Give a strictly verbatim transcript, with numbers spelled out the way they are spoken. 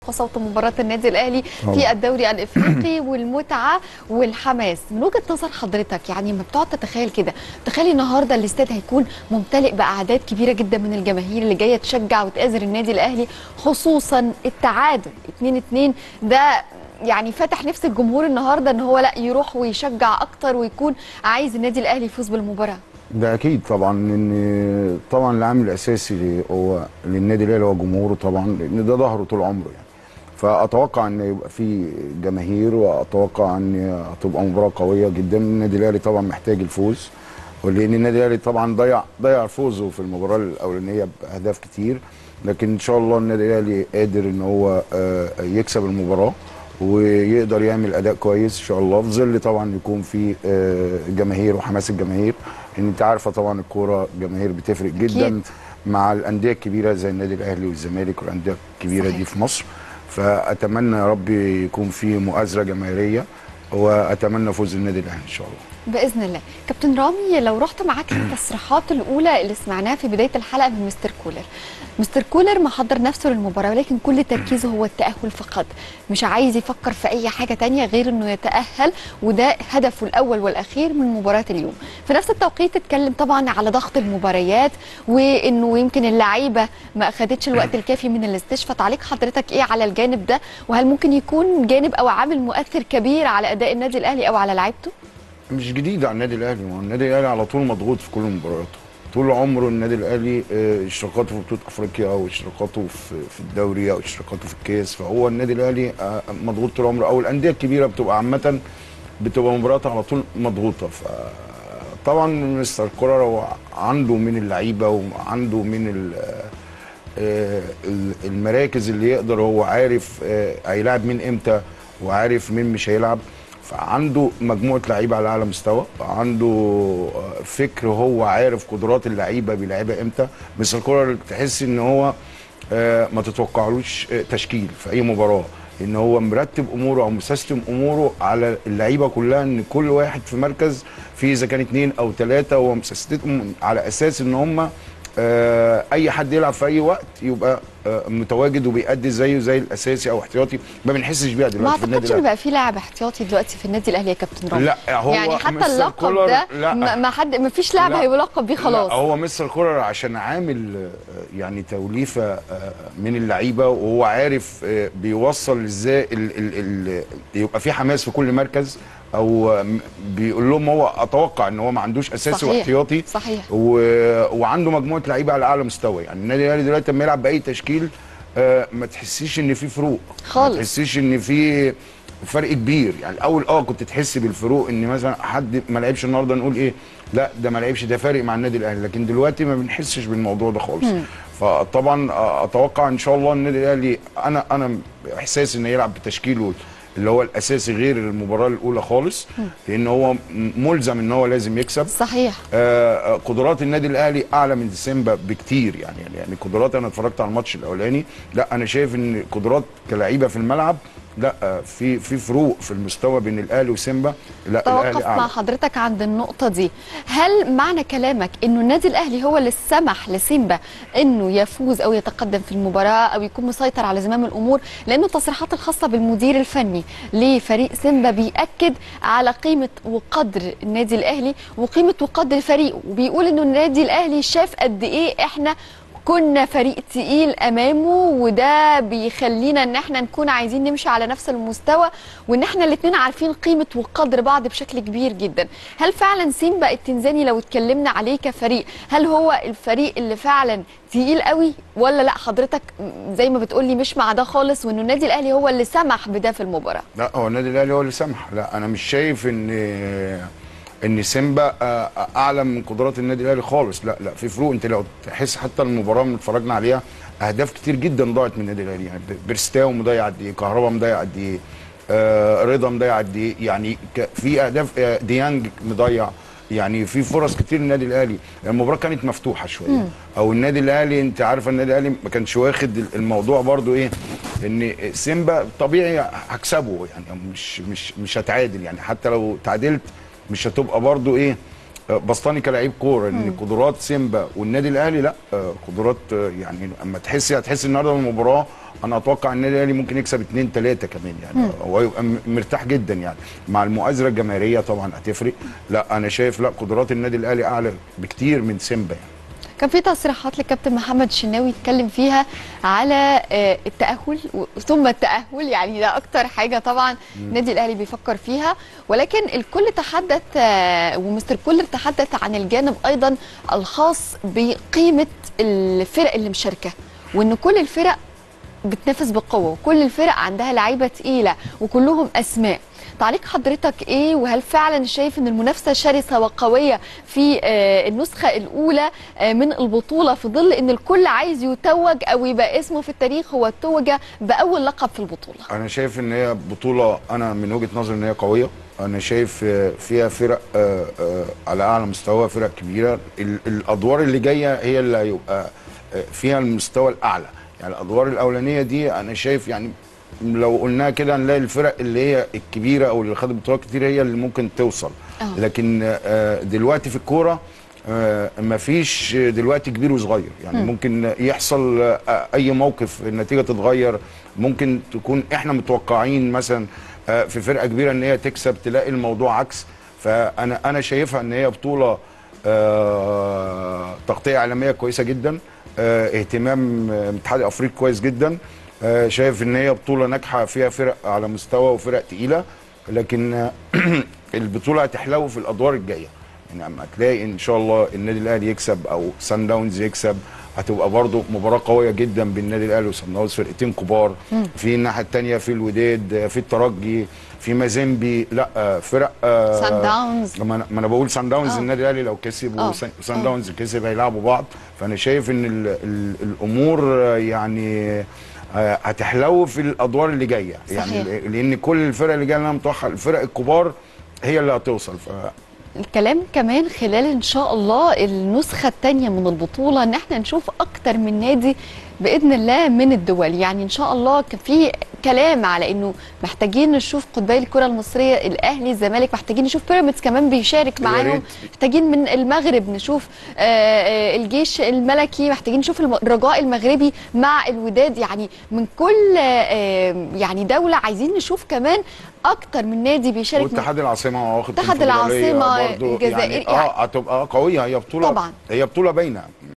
فوق صوت مباراه النادي الاهلي في الدوري الافريقي والمتعه والحماس. من وجهه نظر حضرتك يعني ما بتقعد تتخيل كده، تخيلي النهارده الاستاد هيكون ممتلئ باعداد كبيره جدا من الجماهير اللي جايه تشجع وتآزر النادي الاهلي، خصوصا التعادل اتنين اتنين ده يعني فتح نفس الجمهور النهارده ان هو لا يروح ويشجع اكتر ويكون عايز النادي الاهلي يفوز بالمباراه. ده اكيد طبعا، ان طبعا العامل الاساسي هو للنادي الاهلي هو جمهوره طبعا، لان ده ظهره طول عمره يعني. فاتوقع ان يبقى في جماهير، واتوقع ان هتبقى مباراه قويه جدا. النادي الاهلي طبعا محتاج الفوز، ولان النادي الاهلي طبعا ضيع ضيع فوزه في المباراه الاولانيه باهداف كتير، لكن ان شاء الله النادي الاهلي قادر ان هو يكسب المباراه ويقدر يعمل اداء كويس ان شاء الله، في ظل طبعا يكون في جماهير وحماس الجماهير. ان انت عارفه طبعا الكوره جماهير بتفرق جدا أكيد مع الانديه الكبيره زي النادي الاهلي والزمالك والانديه الكبيره صحيح. دي في مصر. فاتمنى يا رب يكون في مؤازره جماهيريه، واتمنى فوز النادي الاهلي ان شاء الله باذن الله. كابتن رامي، لو رحت معاك التصريحات الاولى اللي سمعناها في بدايه الحلقه من مستر كولر، مستر كولر محضر نفسه للمباراه ولكن كل تركيزه هو التاهل فقط، مش عايز يفكر في اي حاجه ثانيه غير انه يتاهل، وده هدفه الاول والاخير من مباراه اليوم. في نفس التوقيت اتكلم طبعا على ضغط المباريات، وانه يمكن اللعيبه ما اخذتش الوقت الكافي من الاستشفاء. تعليق حضرتك ايه على الجانب ده؟ وهل ممكن يكون جانب او عامل مؤثر كبير على اداء النادي الاهلي او على لعيبته؟ مش جديد على النادي الاهلي، ما هو النادي الاهلي على طول مضغوط في كل مبارياته طول عمره. النادي الاهلي اشتراكاته في بطوله افريقيا او اشتراكاته في الدوري او اشتراكاته في الكاس، فهو النادي الاهلي مضغوط طول عمره، او الانديه الكبيره بتبقى عامه بتبقى مبارياتها على طول مضغوطه. فطبعا مستر كولر هو عنده من اللعيبه وعنده من المراكز اللي يقدر، هو عارف هيلاعب مين امتى وعارف مين مش هيلعب، فعنده مجموعه لعيبه على اعلى مستوى، عنده فكر، هو عارف قدرات اللعيبه بيلعبها امتى. مستر كولر تحس ان هو ما تتوقعلوش تشكيل في اي مباراه، ان هو مرتب اموره او مسيستم اموره على اللعيبه كلها، ان كل واحد في مركز، في اذا كان اثنين او ثلاثه هو مسيستم على اساس ان هم اي حد يلعب في اي وقت يبقى متواجد وبيأدي زيه زي الاساسي او احتياطي. ما بنحسش بيها دلوقتي في النادي الاهلي. ما اعتقدش ان بقى في لاعب احتياطي دلوقتي في النادي الاهلي يا كابتن رامي. لا هو يعني حتى اللقب ده ما حد ما فيش لاعب هيلقب بيه خلاص. لا هو مستر كولر عشان عامل يعني توليفه من اللعيبه، وهو عارف بيوصل ازاي يبقى في حماس في كل مركز، او بيقول لهم هو اتوقع ان هو ما عندوش اساسي صحيح. واحتياطي صحيح. و... وعنده مجموعه لعيبه على اعلى مستوى. يعني النادي الاهلي دلوقتي لما يلعب باي تشكيل آه ما تحسيش ان في فروق خالص، ما تحسيش ان في فرق كبير. يعني الاول اه كنت تحس بالفروق، ان مثلا حد ما لعبش النهارده نقول ايه لا ده ما لعبش ده فارق مع النادي الاهلي، لكن دلوقتي ما بنحسش بالموضوع ده خالص. م. فطبعا اتوقع ان شاء الله النادي الاهلي، انا انا احساسي انه يلعب بتشكيله اللي هو الاساسي غير المباراه الاولى خالص، لان هو ملزم ان هو لازم يكسب. صحيح. آه قدرات النادي الاهلي اعلى من سيمبا بكتير، يعني يعني قدرات، انا اتفرجت على الماتش الاولاني، لا انا شايف ان قدرات كلاعيبه في الملعب لا في في فروق في المستوى بين الاهلي وسيمبا. لا توقف مع حضرتك عند النقطه دي. هل معنى كلامك انه النادي الاهلي هو اللي سمح لسيمبا انه يفوز او يتقدم في المباراه او يكون مسيطر على زمام الامور؟ لانه التصريحات الخاصه بالمدير الفني لفريق سيمبا بيأكد على قيمه وقدر النادي الاهلي وقيمه وقدر فريقه، وبيقول انه النادي الاهلي شاف قد ايه احنا كنا فريق تقيل امامه، وده بيخلينا ان احنا نكون عايزين نمشي على نفس المستوى، وان احنا الاثنين عارفين قيمه وقدر بعض بشكل كبير جدا. هل فعلا سيمبا التنزاني لو اتكلمنا عليه كفريق، هل هو الفريق اللي فعلا تقيل قوي، ولا لا حضرتك زي ما بتقولي مش مع ده خالص، وانه النادي الاهلي هو اللي سمح بده في المباراه؟ لا هو النادي الاهلي هو اللي سمح. لا انا مش شايف ان ان سيمبا اعلى من قدرات النادي الاهلي خالص. لا لا في فروق. انت لو تحس حتى المباراه اللي اتفرجنا عليها اهداف كتير جدا ضاعت من النادي الاهلي، يعني بيرستاو مضيع قد ايه، كهربا مضيع قد ايه، آه رضا مضيع قد ايه، يعني في اهداف ديانج مضيع، يعني في فرص كتير للنادي الاهلي. المباراه كانت مفتوحه شويه، او النادي الاهلي انت عارفه النادي الاهلي ما كانش واخد الموضوع برضو ايه، ان سيمبا طبيعي هكسبه، يعني مش مش مش هتعادل، يعني حتى لو تعادلت مش هتبقى برضو ايه بسطاني كلاعب كوره، ان قدرات سيمبا والنادي الاهلي لا قدرات، يعني اما تحسي هتحسي النهارده المباراه انا اتوقع ان النادي الاهلي ممكن يكسب اتنين تلاته كمان يعني. مم. هو يبقى مرتاح جدا يعني، مع المؤازره الجماهيريه طبعا هتفرق. لا انا شايف لا قدرات النادي الاهلي اعلى بكتير من سيمبا يعني. كان في تصريحات للكابتن محمد الشناوي اتكلم فيها على التأهل ثم التأهل، يعني ده أكتر حاجة طبعا النادي الأهلي بيفكر فيها، ولكن الكل تحدث ومستر كولر تحدث عن الجانب أيضا الخاص بقيمة الفرق اللي مشاركة، وإن كل الفرق بتنافس بقوة وكل الفرق عندها لعيبة تقيلة وكلهم أسماء. تعليق حضرتك ايه؟ وهل فعلا شايف ان المنافسه شرسه وقويه في النسخه الاولى من البطوله في ظل ان الكل عايز يتوج او يبقى اسمه في التاريخ هو التوج باول لقب في البطوله؟ انا شايف ان هي بطوله، انا من وجهه نظري ان هي قويه. انا شايف فيها فرق على اعلى مستوى، فرق كبيره. الادوار اللي جايه هي اللي هيبقى فيها المستوى الاعلى يعني. الادوار الاولانيه دي انا شايف يعني لو قلناها كده هنلاقي الفرق اللي هي الكبيره او اللي خدت بطولات كتير هي اللي ممكن توصل. أوه. لكن دلوقتي في الكوره مفيش دلوقتي كبير وصغير يعني. م. ممكن يحصل اي موقف النتيجه تتغير، ممكن تكون احنا متوقعين مثلا في فرقه كبيره ان هي تكسب تلاقي الموضوع عكس. فانا انا شايفها ان هي بطوله تغطيه اعلاميه كويسه جدا، اهتمام الاتحاد الافريقي كويس جدا. شايف ان هي بطوله ناجحه فيها فرق على مستوى وفرق تقيله، لكن البطوله هتحلو في الادوار الجايه يعني. اما تلاقي ان شاء الله النادي الاهلي يكسب او سان داونز يكسب، هتبقى برضو مباراه قويه جدا بين النادي الاهلي وسان داونز، فرقتين كبار. م. في الناحيه الثانيه في الوداد، في الترجي، في مازيمبي، لا فرق سان داونز. ما انا بقول سان داونز أوه. النادي الاهلي لو كسب وسان داونز كسب هيلعبوا بعض. فانا شايف ان ال ال الامور يعني هتحلو في الادوار اللي جايه يعني. لان كل الفرق اللي جايه انا متوقع الفرق الكبار هي اللي هتوصل. ف الكلام كمان خلال ان شاء الله النسخه الثانيه من البطوله ان احنا نشوف اكتر من نادي باذن الله من الدول يعني. ان شاء الله كان في كلام على انه محتاجين نشوف قطبي الكره المصريه، الاهلي، الزمالك، محتاجين نشوف بيراميدز كمان بيشارك معاهم، محتاجين من المغرب نشوف الجيش الملكي، محتاجين نشوف الرجاء المغربي مع الوداد يعني. من كل يعني دوله عايزين نشوف كمان اكتر من نادي بيشارك. واتحاد العاصمه واخد اتحاد العاصمه الجزائر يعني. اه هتبقى قويه. هي بطوله طبعا، هي بطوله باينه.